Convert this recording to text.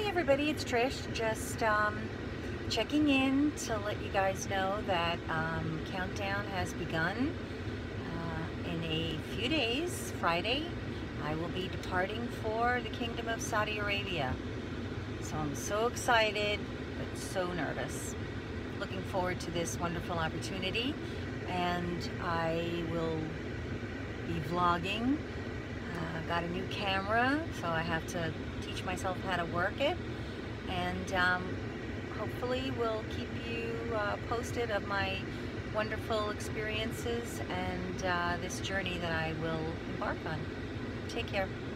everybody, it's Trish. Just checking in to let you guys know that countdown has begun. In a few days, Friday, I will be departing for the Kingdom of Saudi Arabia. So I'm so excited, but so nervous. Looking forward to this wonderful opportunity, and I will be vlogging. Got a new camera, so I have to teach myself how to work it, and hopefully we'll keep you posted of my wonderful experiences and this journey that I will embark on. Take care.